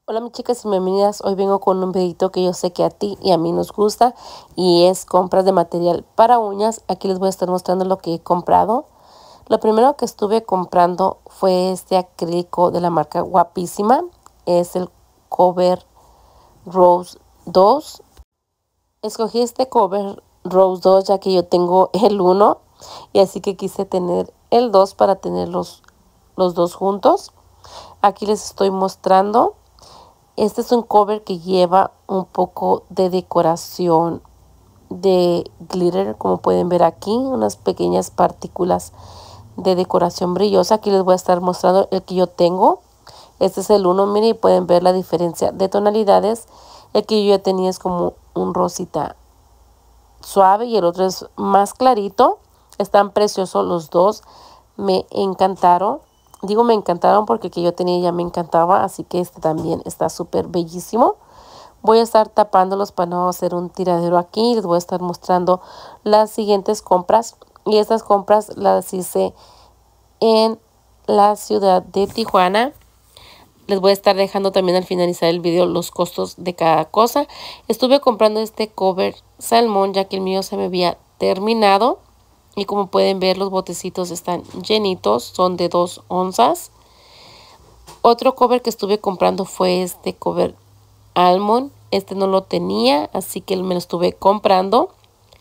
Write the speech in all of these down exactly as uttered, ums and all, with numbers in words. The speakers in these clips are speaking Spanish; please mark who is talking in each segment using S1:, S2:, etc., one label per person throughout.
S1: Hola mis chicas y bienvenidas. Hoy vengo con un videito que yo sé que a ti y a mí nos gusta y es compras de material para uñas. Aquí les voy a estar mostrando lo que he comprado. Lo primero que estuve comprando fue este acrílico de la marca Guapísima. Es el Cover Rose dos. Escogí este Cover Rose dos ya que yo tengo el uno y así que quise tener el dos para tener los, los dos juntos. Aquí les estoy mostrando. Este es un cover que lleva un poco de decoración de glitter, como pueden ver aquí, unas pequeñas partículas de decoración brillosa. Aquí les voy a estar mostrando el que yo tengo. Este es el uno, miren, y pueden ver la diferencia de tonalidades. El que yo ya tenía es como un rosita suave y el otro es más clarito. Están preciosos los dos, me encantaron. Digo me encantaron porque el que yo tenía ya me encantaba, así que este también está súper bellísimo. Voy a estar tapándolos para no hacer un tiradero aquí. Les voy a estar mostrando las siguientes compras. Y estas compras las hice en la ciudad de Tijuana. Les voy a estar dejando también al finalizar el video los costos de cada cosa. Estuve comprando este cover salmón ya que el mío se me había terminado. Y como pueden ver, los botecitos están llenitos, son de dos onzas. Otro cover que estuve comprando fue este cover almond. Este no lo tenía, así que me lo estuve comprando.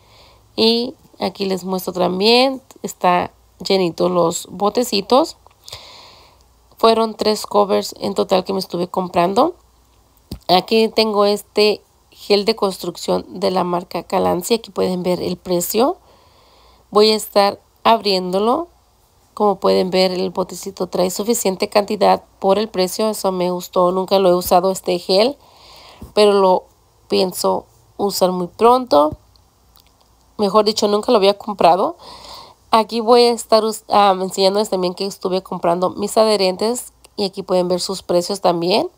S1: Y aquí les muestro también, está llenito los botecitos. Fueron tres covers en total que me estuve comprando. Aquí tengo este gel de construcción de la marca Calancy. Aquí pueden ver el precio. Voy a estar abriéndolo. Como pueden ver, el botecito trae suficiente cantidad por el precio. Eso me gustó. Nunca lo he usado este gel, pero lo pienso usar muy pronto. Mejor dicho, nunca lo había comprado. Aquí voy a estar um, enseñándoles también que estuve comprando mis adherentes. Y aquí pueden ver sus precios también.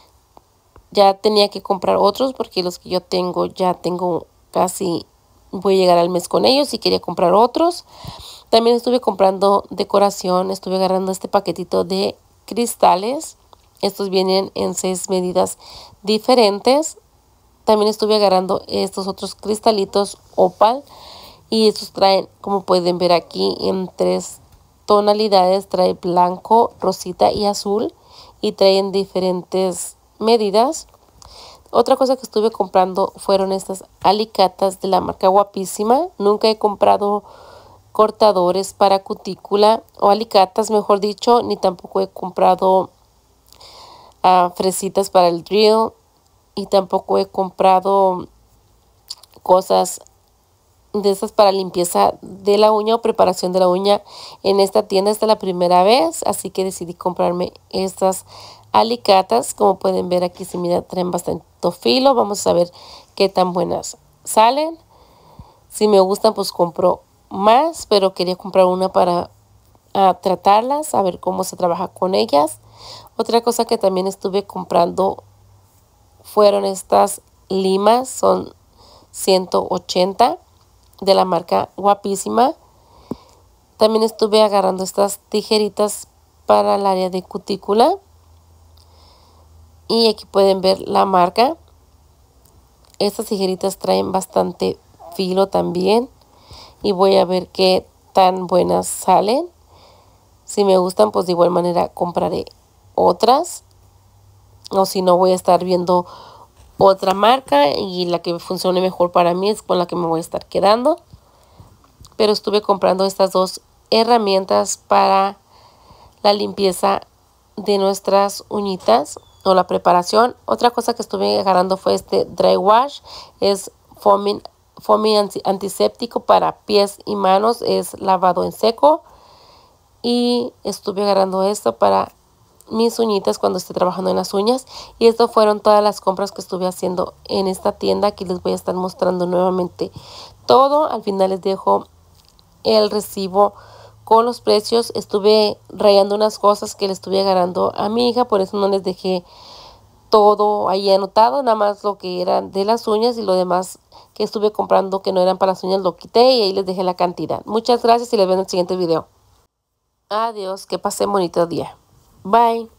S1: Ya tenía que comprar otros porque los que yo tengo ya tengo casi... Voy a llegar al mes con ellos y quería comprar otros. También estuve comprando decoración. Estuve agarrando este paquetito de cristales. Estos vienen en seis medidas diferentes. También estuve agarrando estos otros cristalitos opal. Y estos traen, como pueden ver aquí, en tres tonalidades. Trae blanco, rosita y azul. Y traen diferentes medidas. Otra cosa que estuve comprando fueron estas alicatas de la marca Guapísima. Nunca he comprado cortadores para cutícula o alicatas, mejor dicho, ni tampoco he comprado uh, fresitas para el drill y tampoco he comprado cosas de esas para limpieza de la uña o preparación de la uña en esta tienda. Esta es la primera vez, así que decidí comprarme estas alicatas. Como pueden ver aquí, si mira, traen bastante filo. Vamos a ver qué tan buenas salen. Si me gustan, pues compro más, pero quería comprar una para uh, tratarlas, a ver cómo se trabaja con ellas. Otra cosa que también estuve comprando fueron estas limas, son ciento ochenta de la marca Guapísima. También estuve agarrando estas tijeritas para el área de cutícula. Y aquí pueden ver la marca. Estas tijeritas traen bastante filo también. Y voy a ver qué tan buenas salen. Si me gustan, pues de igual manera compraré otras. O si no, voy a estar viendo otra marca. Y la que funcione mejor para mí es con la que me voy a estar quedando. Pero estuve comprando estas dos herramientas para la limpieza de nuestras uñitas o la preparación. Otra cosa que estuve agarrando fue este dry wash. Es foaming, foaming antiséptico para pies y manos. Es lavado en seco. Y estuve agarrando esto para mis uñitas cuando esté trabajando en las uñas. Y estas fueron todas las compras que estuve haciendo en esta tienda. Aquí les voy a estar mostrando nuevamente todo. Al final les dejo el recibo con los precios. Estuve rayando unas cosas que le estuve agarrando a mi hija, por eso no les dejé todo ahí anotado, nada más lo que eran de las uñas y lo demás que estuve comprando que no eran para las uñas lo quité y ahí les dejé la cantidad. Muchas gracias y les veo en el siguiente video. Adiós, que pasen bonito día. Bye.